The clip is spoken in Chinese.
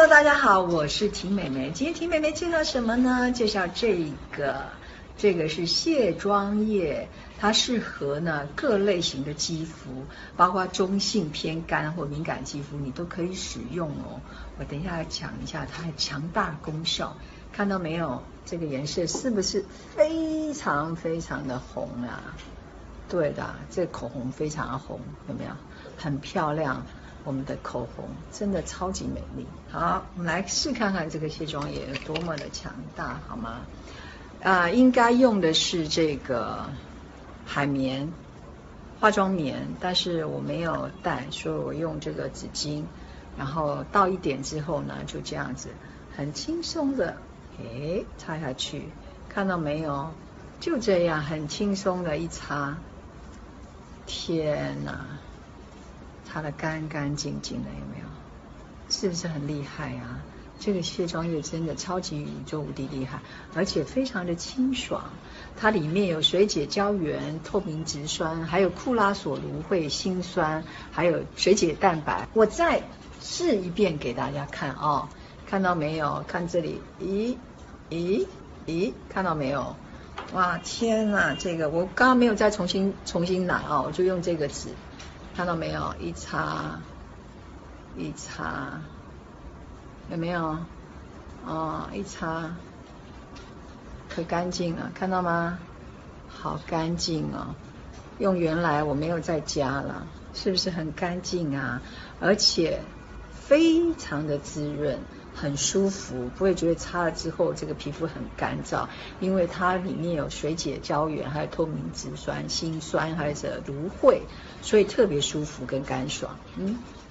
Hello， 大家好，我是婷美美。今天婷美美介绍什么呢？介绍这个是卸妆液，它适合呢各类型的肌肤，包括中性、偏干或敏感肌肤，你都可以使用哦。我等一下讲一下它的强大功效，看到没有？这个颜色是不是非常非常的红啊？对的，这口红非常的红，有没有？很漂亮。我们的口红真的超级美丽。好，我们来试看看这个卸妆液有多么的强大，好吗？应该用的是这个海绵化妆棉，但是我没有带，所以我用这个纸巾，然后倒一点之后呢，就这样子很轻松的擦下去，看到没有？就这样很轻松的一擦，天哪！擦得干干净净的，有没有？是不是很厉害啊？这个卸妆液真的超级宇宙无敌厉害，而且非常的清爽。它里面有水解胶原、透明质酸，还有库拉索芦荟辛酸，还有水解蛋白。我再试一遍给大家看哦，看到没有？看这里，咦，看到没有？哇，天哪！这个我刚刚没有再重新拿哦，我就用这个纸。看到没有？一擦，有没有？哦，一擦，可干净了，看到吗？好干净哦！用原来我没有再加了，是不是很干净啊？而且非常的滋润，很舒服，不会觉得擦了之后这个皮肤很干燥，因为它里面有水解胶原，还有透明质酸、辛酸，还有芦荟，所以特别舒服跟干爽。